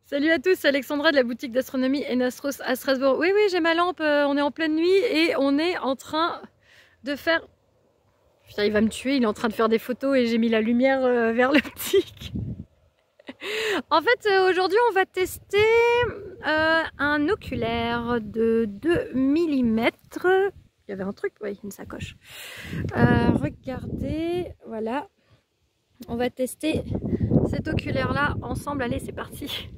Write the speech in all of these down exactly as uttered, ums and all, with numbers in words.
Salut à tous, c'est Alexandra de la boutique d'astronomie Enastros à Strasbourg. Oui, oui, j'ai ma lampe, euh, on est en pleine nuit et on est en train de faire... Putain, il va me tuer, il est en train de faire des photos et j'ai mis la lumière euh, vers l'optique. En fait, euh, aujourd'hui, on va tester euh, un oculaire de deux millimètres. Il y avait un truc, oui, une sacoche. Euh, regardez, voilà. On va tester cet oculaire-là ensemble. Allez, c'est parti.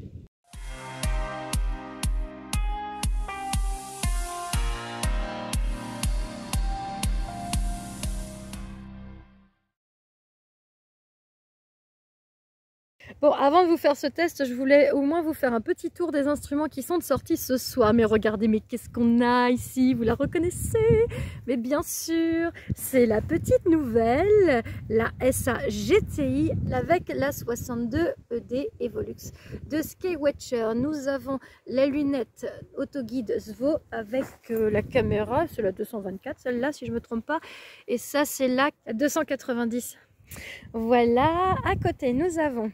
Bon, avant de vous faire ce test, je voulais au moins vous faire un petit tour des instruments qui sont de sortie ce soir. Mais regardez, mais qu'est-ce qu'on a ici? Vous la reconnaissez? Mais bien sûr, c'est la petite nouvelle, la S A G T I avec la soixante-deux E D Evolux de Skywatcher. Nous avons les lunettes autoguide S V O avec euh, la caméra, c'est la deux cent vingt-quatre, celle-là si je ne me trompe pas. Et ça, c'est la deux cent quatre-vingt-dix. Voilà, à côté, nous avons...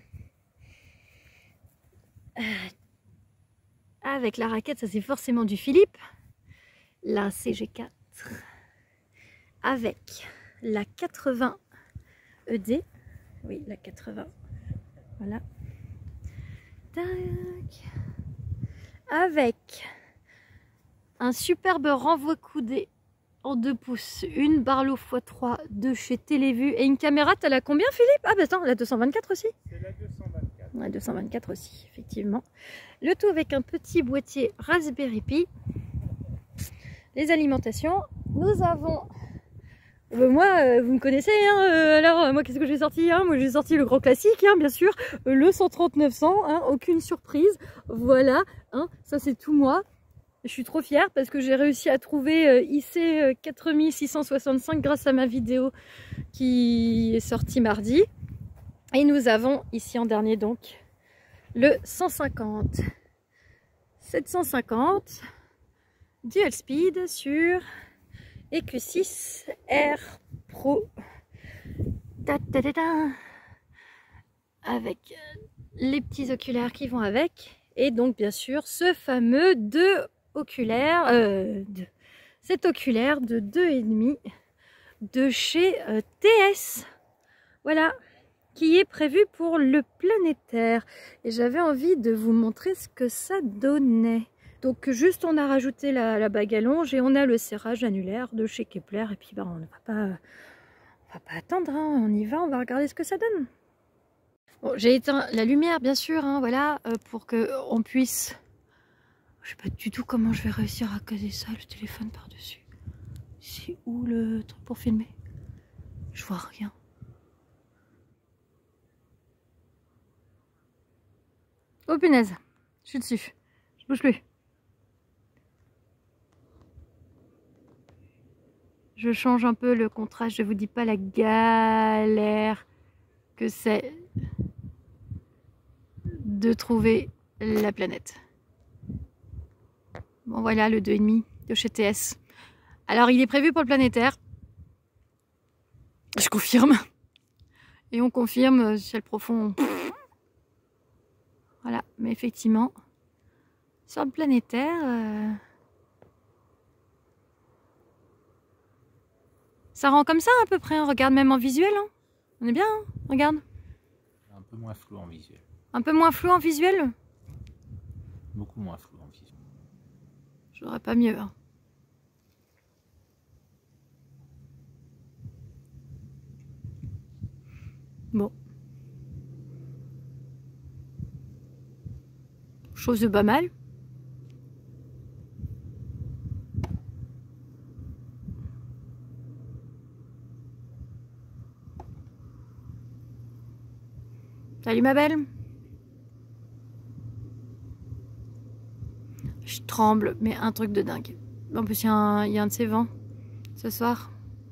Avec la raquette, ça c'est forcément du Philippe. La C G quatre. Avec la quatre-vingts E D. Oui, la quatre-vingts. Voilà. Tac. Avec un superbe renvoi coudé en deux pouces. Une Barlow fois trois de chez Télévue. Et une caméra, t'as la combien Philippe? Ah bah attends, la deux cent vingt-quatre aussi. C'est la deux cent vingt-quatre. La deux cent vingt-quatre aussi, effectivement. Le tout avec un petit boîtier Raspberry Pi. Les alimentations. Nous avons... Euh, moi, euh, vous me connaissez, hein, euh, alors euh, moi qu'est-ce que j'ai sorti hein Moi j'ai sorti le grand classique, hein, bien sûr, euh, le cent trente neuf cents, hein, aucune surprise. Voilà, hein, ça c'est tout moi. Je suis trop fière parce que j'ai réussi à trouver euh, I C euh, quatre mille six cent soixante-cinq grâce à ma vidéo qui est sortie mardi. Et nous avons ici en dernier donc le cent cinquante, sept cent cinquante Dual Speed sur E Q six R Pro. Ta -ta -ta -ta. Avec les petits oculaires qui vont avec. Et donc bien sûr ce fameux deux oculaires, euh, de, cet oculaire de deux virgule cinq de chez euh, T S. Voilà, qui est prévu pour le planétaire. Et j'avais envie de vous montrer ce que ça donnait. Donc juste on a rajouté la, la bague à longe et on a le serrage annulaire de chez Kepler. Et puis bah, on ne va pas, on va pas attendre, hein. On y va, on va regarder ce que ça donne. Bon, j'ai éteint la lumière bien sûr, hein, voilà, euh, pour que on puisse... Je sais pas du tout comment je vais réussir à caser ça, le téléphone par-dessus. C'est où le truc pour filmer? Je vois rien. Oh punaise, je suis dessus, je bouge plus. Je change un peu le contraste, je vous dis pas la galère que c'est de trouver la planète. Bon voilà le deux virgule cinq de chez T S. Alors il est prévu pour le planétaire. Je confirme. Et on confirme ciel profond. Voilà, mais effectivement, sur le planétaire, euh... ça rend comme ça à peu près, hein. Regarde même en visuel, hein. On est bien, hein. Regarde. Un peu moins flou en visuel. Un peu moins flou en visuel. Beaucoup moins flou en visuel. J'aurais pas mieux, hein. Bon. Chose de pas mal. Salut ma belle. Je tremble, mais un truc de dingue. En plus, il y, y a un de ces vents ce soir.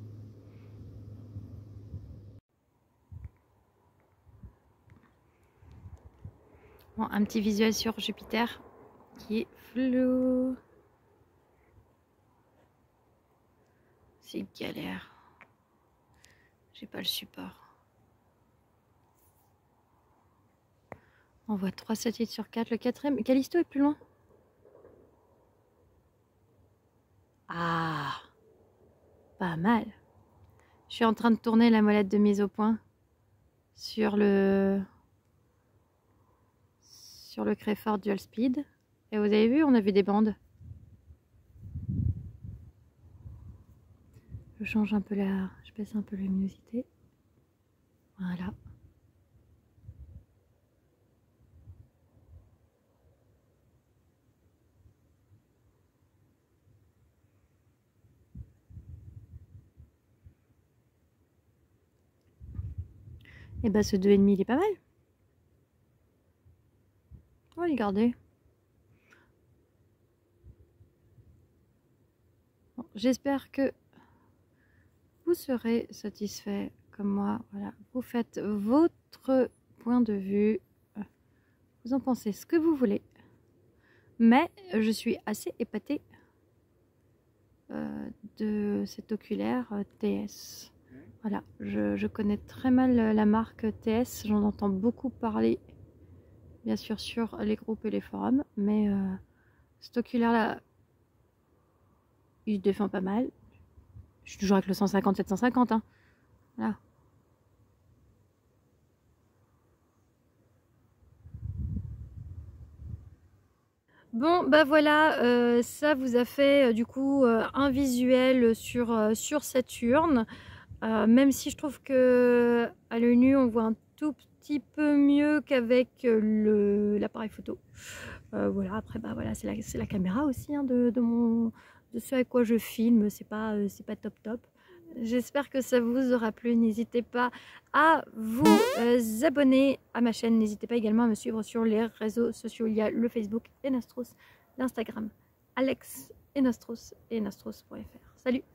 Bon, un petit visuel sur Jupiter qui est flou. C'est une galère. J'ai pas le support. On voit trois satellites sur quatre. Le quatrième, Callisto est plus loin. Ah, pas mal. Je suis en train de tourner la molette de mise au point sur le sur le Crayford Dual Speed. Et vous avez vu, on a vu des bandes. Je change un peu la... Je baisse un peu la luminosité. Voilà. Et bah ce deux virgule cinq il est pas mal. On va les garder. Bon, j'espère que vous serez satisfait comme moi. Voilà, vous faites votre point de vue. Vous en pensez ce que vous voulez. Mais je suis assez épatée euh, de cet oculaire euh, T S. Voilà, je, je connais très mal la marque T S. J'en entends beaucoup parler, bien sûr, sur les groupes et les forums. Mais euh, cet oculaire-là, il se défend pas mal. Je suis toujours avec le cent cinquante sept cent cinquante. Hein. Voilà. Bon, bah voilà, euh, ça vous a fait euh, du coup euh, un visuel sur, euh, sur Saturne. Euh, même si je trouve que à l'œil nu on voit un tout petit peu mieux qu'avec le l'appareil photo. Euh, voilà, après bah voilà, c'est la, c'est la caméra aussi hein, de, de mon de ce à quoi je filme, c'est pas euh, c'est pas top top. J'espère que ça vous aura plu. N'hésitez pas à vous euh, abonner à ma chaîne. N'hésitez pas également à me suivre sur les réseaux sociaux. Il y a le Facebook Enastros, l'Instagram Alex Enastros et enastros point F R. Salut!